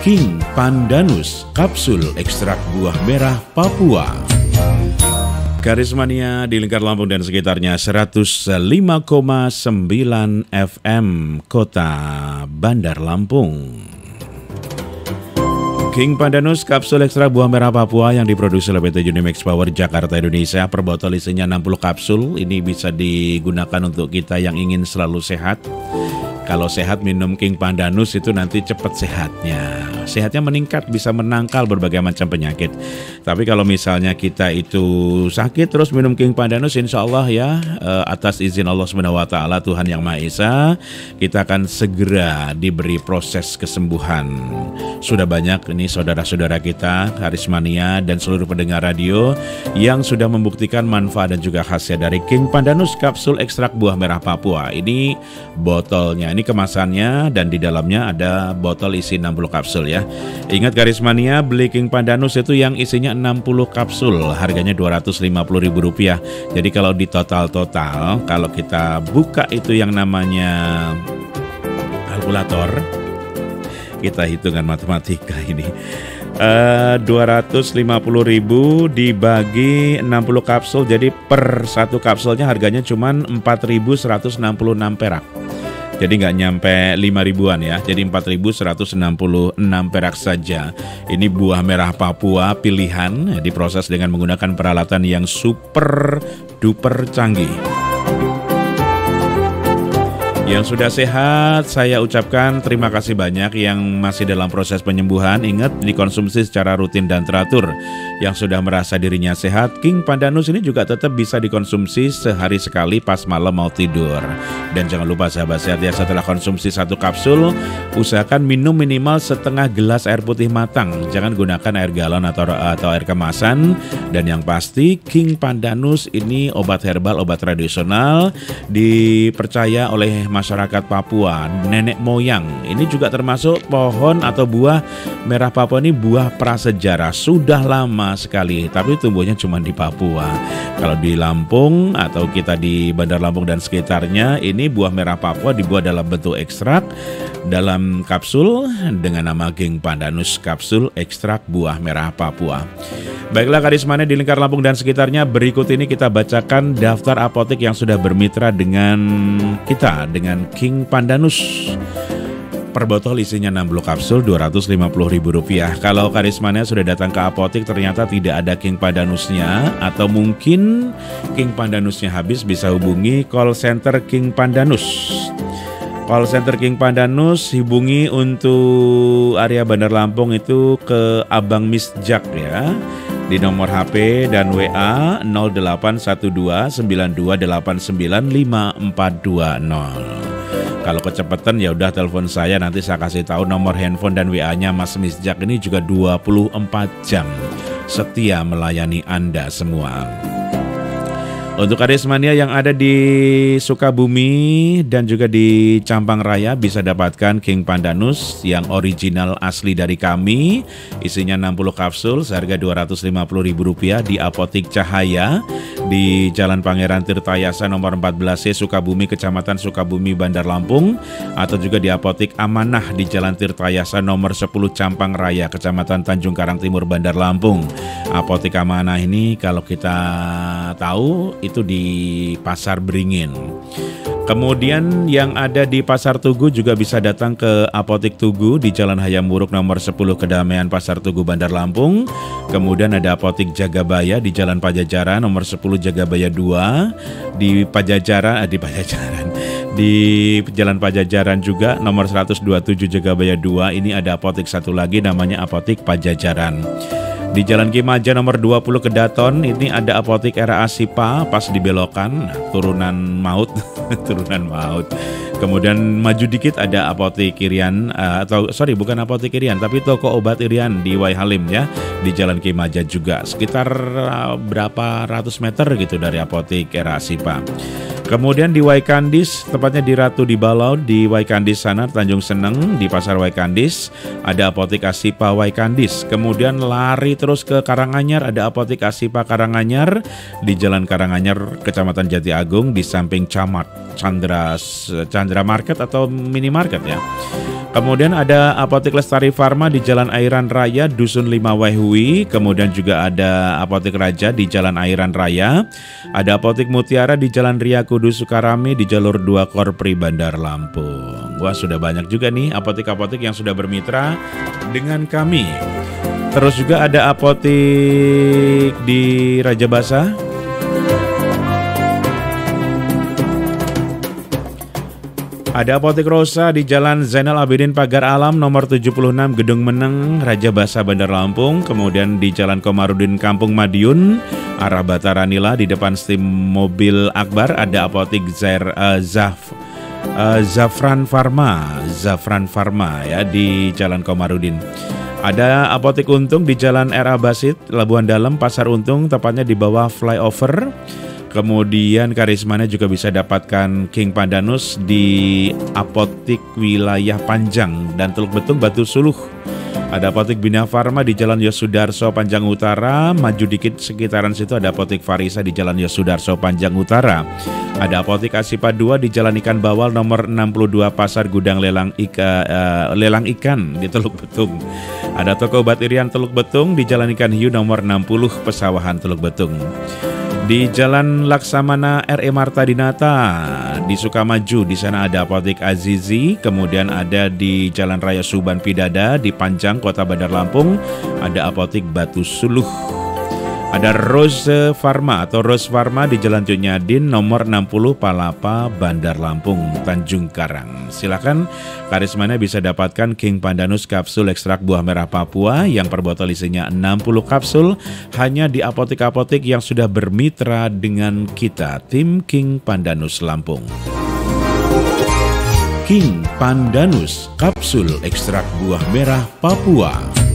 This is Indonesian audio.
King Pandanus, kapsul ekstrak buah merah Papua. Karismania di lingkar Lampung dan sekitarnya 105,9 FM Kota Bandar Lampung. King Pandanus, kapsul ekstrak buah merah Papua yang diproduksi oleh PT Unimax Power Jakarta Indonesia. Per botol isinya 60 kapsul. Ini bisa digunakan untuk kita yang ingin selalu sehat. Kalau sehat minum King Pandanus itu nanti cepat sehatnya. Sehatnya meningkat, bisa menangkal berbagai macam penyakit. Tapi kalau misalnya kita itu sakit terus minum King Pandanus, insya Allah ya atas izin Allah SWT, Tuhan Yang Maha Esa, kita akan segera diberi proses kesembuhan. Sudah banyak ini saudara-saudara kita, Karismania dan seluruh pendengar radio yang sudah membuktikan manfaat dan juga khasiat dari King Pandanus, kapsul ekstrak buah merah Papua. Ini botolnya. Ini kemasannya dan di dalamnya ada botol isi 60 kapsul ya. Ingat Karismania, beli King Pandanus itu yang isinya 60 kapsul, harganya Rp250.000. Jadi kalau di total, kalau kita buka itu yang namanya kalkulator, kita hitungan matematika ini. 250.000 dibagi 60 kapsul, jadi per satu kapsulnya harganya cuma 4.166 perak. Jadi nggak nyampe 5.000-an ya, jadi 4.166 perak saja. Ini buah merah Papua pilihan, diproses dengan menggunakan peralatan yang super duper canggih. Yang sudah sehat, saya ucapkan terima kasih banyak. Yang masih dalam proses penyembuhan, ingat dikonsumsi secara rutin dan teratur. Yang sudah merasa dirinya sehat, King Pandanus ini juga tetap bisa dikonsumsi sehari sekali pas malam mau tidur. Dan jangan lupa sahabat sehat ya, setelah konsumsi satu kapsul, usahakan minum minimal setengah gelas air putih matang. Jangan gunakan air galon atau air kemasan. Dan yang pasti King Pandanus ini obat herbal, obat tradisional, dipercaya oleh masyarakat Papua, nenek moyang. Ini juga termasuk pohon atau buah merah Papua ini buah prasejarah. Sudah lama sekali, tapi tumbuhnya cuma di Papua. Kalau di Lampung atau kita di Bandar Lampung dan sekitarnya, ini buah merah Papua dibuat dalam bentuk ekstrak dalam kapsul dengan nama King Pandanus, kapsul ekstrak buah merah Papua. Baiklah Karismania di lingkar Lampung dan sekitarnya, berikut ini kita bacakan daftar apotek yang sudah bermitra dengan kita, dengan King Pandanus. Per botol isinya 60 kapsul, Rp250.000. Kalau Karismania sudah datang ke apotek ternyata tidak ada King Pandanusnya, atau mungkin King Pandanusnya habis, bisa hubungi call center King Pandanus. Call center King Pandanus hubungi untuk area Bandar Lampung itu ke Abang Misjak ya, di nomor HP dan WA 081292895420. Kalau kecepatan ya udah telepon saya, nanti saya kasih tahu nomor handphone dan WA-nya Mas Misjak. Ini juga 24 jam setia melayani Anda semua. Untuk Karismania yang ada di Sukabumi dan juga di Campang Raya bisa dapatkan King Pandanus yang original asli dari kami. Isinya 60 kapsul seharga Rp250.000 di Apotik Cahaya di Jalan Pangeran Tirtayasa nomor 14C Sukabumi, Kecamatan Sukabumi, Bandar Lampung, atau juga di Apotik Amanah di Jalan Tirtayasa nomor 10 Campang Raya, Kecamatan Tanjung Karang Timur, Bandar Lampung. Apotik Amanah ini kalau kita tahu itu di Pasar Beringin. Kemudian yang ada di Pasar Tugu juga bisa datang ke Apotik Tugu di Jalan Hayam Wuruk nomor 10 Kedamaian Pasar Tugu, Bandar Lampung. Kemudian ada Apotik Jagabaya di Jalan Pajajaran nomor 10 Jagabaya 2 di Jalan Pajajaran juga nomor 127 Jagabaya 2. Ini ada apotik satu lagi namanya Apotik Pajajaran. Di Jalan Kimaja nomor 20 Kedaton ini ada Apotik Era Asipa, pas dibelokan turunan maut. Turunan maut. Kemudian maju dikit ada Apotik Irian, bukan Apotik Irian tapi toko obat Irian di Wai Halim ya, di Jalan Kimaja juga, sekitar berapa ratus meter gitu dari Apotik Era Asipa. Kemudian di Waikandis, tepatnya di Ratu di Balau, di Waikandis sana, Tanjung Seneng, di Pasar Waikandis, ada Apotik Asipa Waikandis. Kemudian lari terus ke Karanganyar, ada Apotik Asipa Karanganyar, di Jalan Karanganyar, Kecamatan Jati Agung, di samping Camat Chandra Market atau Minimarket ya. Kemudian ada Apotek Lestari Farma di Jalan Airan Raya, Dusun 5 Wehui. Kemudian juga ada Apotek Raja di Jalan Airan Raya. Ada Apotek Mutiara di Jalan Ria Kudus Sukarami di jalur 2 Korpri Bandar Lampung. Wah, sudah banyak juga nih apotek-apotek yang sudah bermitra dengan kami. Terus juga ada apotek di Raja Basa. Ada Apotek Rosa di Jalan Zainal Abidin Pagar Alam nomor 76 Gedung Meneng, Raja Basa Bandar Lampung. Kemudian di Jalan Komarudin Kampung Madiun arah Bataranila di depan stim mobil Akbar ada Apotek Zafran Farma ya di Jalan Komarudin. Ada Apotek Untung di Jalan R.A. Basit, Labuan Dalam, Pasar Untung, tepatnya di bawah flyover. Kemudian karismanya juga bisa dapatkan King Pandanus di Apotik Wilayah Panjang dan Teluk Betung Batu Suluh. Ada Apotik Bina Farma di Jalan Yosudarso Panjang Utara. Maju dikit sekitaran situ ada Apotik Farisa di Jalan Yosudarso Panjang Utara. Ada Apotik Asipa 2 di Jalan Ikan Bawal nomor 62 Pasar Gudang Lelang Ikan di Teluk Betung. Ada Toko Obat Irian Teluk Betung di Jalan Ikan Hiu nomor 60 Pesawahan Teluk Betung. Di Jalan Laksamana R.E. Marta Dinata di Sukamaju, di sana ada Apotek Azizi. Kemudian ada di Jalan Raya Suban Pidada di Panjang Kota Bandar Lampung ada Apotek Batu Suluh. Ada Rose Farma atau Rose Farma di Jalan Junyadin nomor 60 Palapa Bandar Lampung Tanjung Karang. Silakan karismanya bisa dapatkan King Pandanus kapsul ekstrak buah merah Papua yang per botol isinya 60 kapsul hanya di apotek-apotek yang sudah bermitra dengan kita, tim King Pandanus Lampung. King Pandanus kapsul ekstrak buah merah Papua.